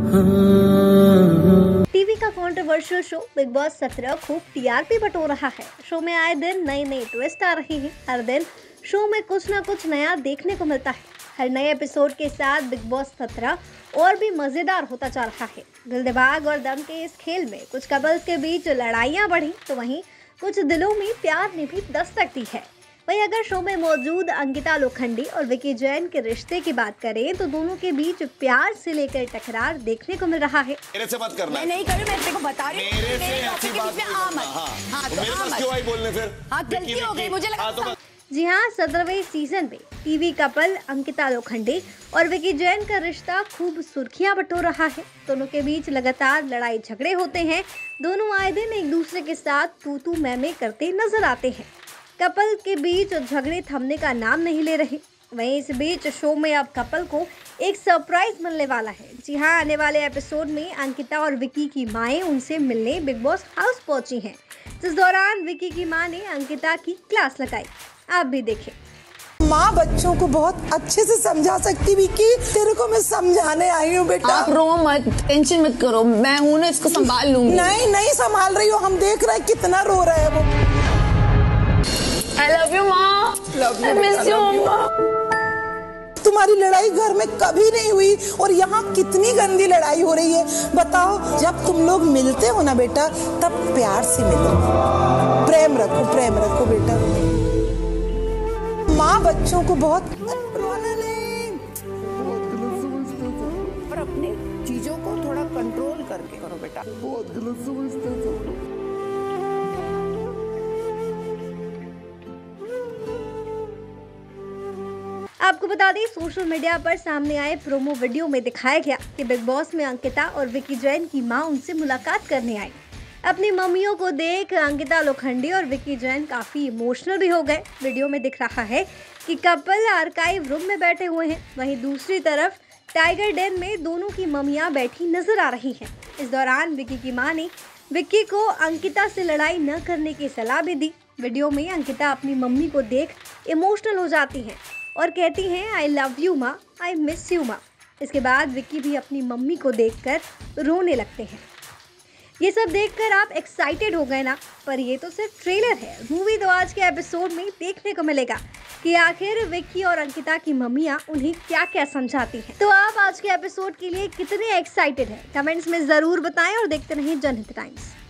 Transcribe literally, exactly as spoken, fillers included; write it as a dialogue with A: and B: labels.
A: TV का controversial show big boss सत्रह खूब टीआरपी बटोर रहा है। शो में आए दिन नए नए ट्विस्ट आ रहे हैं। हर दिन शो में कुछ ना कुछ नया देखने को मिलता है। हर नए एपिसोड के साथ बिग बॉस सत्रह और भी मजेदार होता जा रहा है। दिल दिमाग और दम के इस खेल में कुछ कपल्स के बीच लड़ाइयां बढ़ी तो वहीं कुछ दिलों में प्यार ने भी दस्तक दी है। वहीं अगर शो में मौजूद अंकिता लोखंडी और विकी जैन के रिश्ते की बात करें तो दोनों के बीच प्यार से लेकर टकरार देखने को मिल रहा है।
B: मेरे से बात करना,
C: मैं नहीं कर रही, मैं तेरे को बता रही हूं।
B: मेरे से अच्छी बात नहीं करना। हाँ, हाँ, तो मेरे पास क्यों आई बोलने फिर?
C: हाँ, गलती हो गई, मुझे लगा।
B: तो
A: जी हाँ, सत्रहवें सीजन में टीवी कपल अंकिता लोखंडी और विकी जैन का रिश्ता खूब सुर्खियां बटोर रहा है। दोनों के बीच लगातार लड़ाई झगड़े होते हैं। दोनों आए दिन एक दूसरे के साथ तू तू मैं मैं करते नजर आते हैं। कपल के बीच झगड़े थमने का नाम नहीं ले रहे। वहीं इस बीच शो में अब कपल को एक सरप्राइज मिलने वाला है। जी हाँ, आने वाले एपिसोड में अंकिता और विकी की माएँ उनसे मिलने बिग बॉस हाउस पहुंची हैं, जिस दौरान विकी की मां ने अंकिता की क्लास लगाई। आप भी देखें।
D: माँ बच्चों को बहुत अच्छे से समझा सकती विकी, तेरे को मैं समझाने आई हूँ बेटा।
C: आप रो मत, टेंशन मत करो, मैं हूँ ना, इसको संभाल लूंगी।
D: नहीं नहीं संभाल रही हो, हम देख रहे हैं कितना रो रहा है वो।
C: I love you माँ, I miss you माँ।
D: तुम्हारी लड़ाई घर में कभी नहीं हुई और यहाँ कितनी गंदी लड़ाई हो रही है। बताओ, जब तुम लोग मिलते हो ना बेटा, तब प्यार से मिलो, प्रेम रखो, प्रेम रखो बेटा। माँ बच्चों को बहुत रोना नहीं,
E: पर अपनी चीजों को थोड़ा कंट्रोल करके करो बेटा। बहुत गलत समझते हो।
A: आपको बता दें, सोशल मीडिया पर सामने आए प्रोमो वीडियो में दिखाया गया कि बिग बॉस में अंकिता और विकी जैन की मां उनसे मुलाकात करने आई। अपनी मम्मियों को देख अंकिता लोखंडी और विकी जैन काफ़ी इमोशनल भी हो गए। वीडियो में दिख रहा है कि कपल आर्काइव रूम में बैठे हुए हैं। वहीं दूसरी तरफ टाइगर डेन में दोनों की मम्मियाँ बैठी नजर आ रही हैं। इस दौरान विकी की माँ ने विक्की को अंकिता से लड़ाई न करने की सलाह भी दी। वीडियो में अंकिता अपनी मम्मी को देख इमोशनल हो जाती हैं और कहती हैं, आई लव यू माँ, आई मिस यू माँ। इसके बाद विक्की भी अपनी मम्मी को देखकर रोने लगते हैं। ये सब देखकर आप एक्साइटेड हो गए ना? पर ये तो सिर्फ ट्रेलर है। मूवी तो आज के एपिसोड में देखने को मिलेगा कि आखिर विक्की और अंकिता की मम्मियाँ उन्हें क्या क्या समझाती हैं। तो आप आज के एपिसोड के लिए कितने एक्साइटेड हैं? कमेंट्स में ज़रूर बताएं और देखते रहिए जनहित टाइम्स।